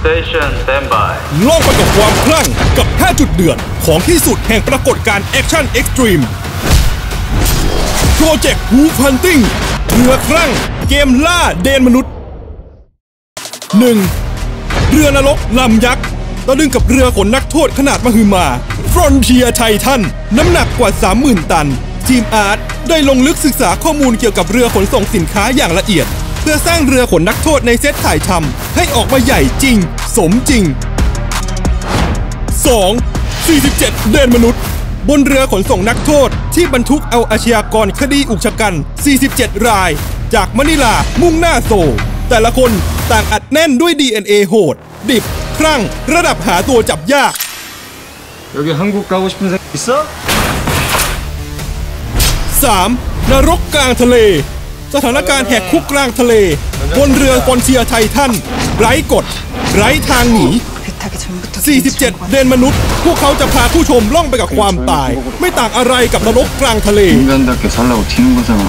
Station standby ล่องไปกับความคลั่งกับ5จุดเดือดของที่สุดแห่งปรากฏการณ์แอคชั่นเอ็กซ์ตรีมโปรเจกต์ Wolf Hunting เรือคลั่งเกมล่าเดนมนุษย์ 1. เรือนรกลำยักษ์ตะลึงกับเรือขนนักโทษขนาดมหึมา Frontier Titan น้ำหนักกว่า 30,000 ตันทีมอาร์ตได้ลงลึกศึกษาข้อมูลเกี่ยวกับเรือขนส่งสินค้าอย่างละเอียดเพื่อสร้างเรือขนนักโทษในเซตถ่ายทำให้ออกมาใหญ่จริงสมจริง 2. 47 เดนมนุษย์บนเรือขนส่งนักโทษที่บรรทุกเอาอาชญากรคดีอุกชะกัน 47 รายจากมะนิลามุ่งหน้าโซลแต่ละคนต่างอัดแน่นด้วย DNA โหดดิบครั่งระดับหาตัวจับยาก 여기 한국 가고 싶은 생각 있어? 3. นรกกลางทะเลสถานการณ์แหกคุกกลางทะเลบนเรือฟอนเทียไททันไร้กฎไร้ทางหนี47 เดนมนุษย์พวกเขาจะพาผู้ชมล่องไปกับความตายไม่ต่างอะไรกับนรกกลางทะเล 인간답게 살라고 튀는 거잖아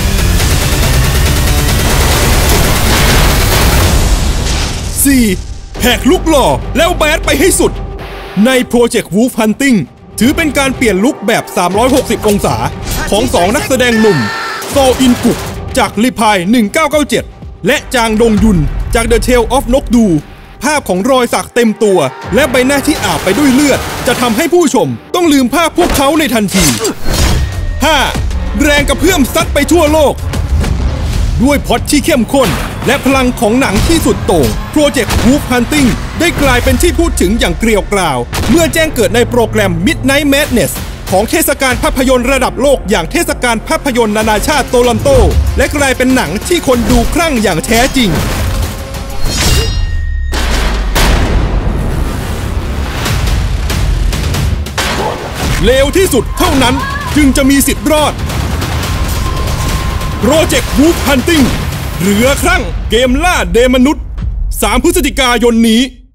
4. แหกลุกหล่อแล้วแบดไปให้สุดในโปรเจกต์ Wolf Hunting ถือเป็นการเปลี่ยนลุคแบบ 360 องศาของ2นักแสดงหนุ่มโซอินกุกจากลิพาย 1997 และจางดงยุนจาก The Tale of นกดูภาพของรอยสักเต็มตัวและใบหน้าที่อาบไปด้วยเลือดจะทำให้ผู้ชมต้องลืมภาพพวกเขาในทันที 5. แรงกระเพื่อมซัดไปทั่วโลกด้วยพล็อตที่เข้มข้นและพลังของหนังที่สุดโต่งโปรเจกต์ Wolf Hunting ได้กลายเป็นที่พูดถึงอย่างเกลียวกราวเมื่อแจ้งเกิดในโปรแกรม Midnight Madness ของเทศกาลภาพยนตร์ระดับโลกอย่างเทศกาลภาพยนตร์นานาชาติโตลอนโตและกลายเป็นหนังที่คนดูคลั่งอย่างแท้จริงเลวที่สุดเท่านั้นจึงจะมีสิทธิ์รอดโปรเจกต์ Wolf Hunting เรือคลั่งเกมล่าเดนมนุษย์3 พฤศจิกายนนี้